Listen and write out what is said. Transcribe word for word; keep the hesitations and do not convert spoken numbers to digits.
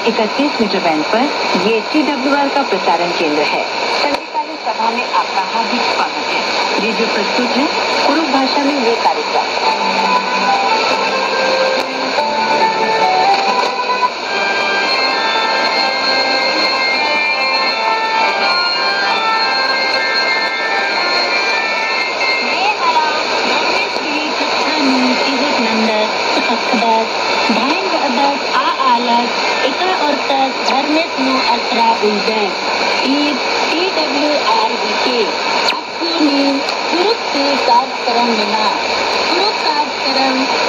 इकतीस metre band पर ये टी डब्ल्यू आर का प्रसारण केंद्र है। संगीतालय सभा में आपका हार्दिक स्वागत है। रेडियो प्रस्तुत है कुरुख भाषा में ये कार्यक्रम। भाइन अदब आ आलत एका और तक धर्मित नो अत्रा उलझन ईद टी डब्ल्यू आर के अपनी कुरुख से कार्यक्रम बिना कुरुख कार्यक्रम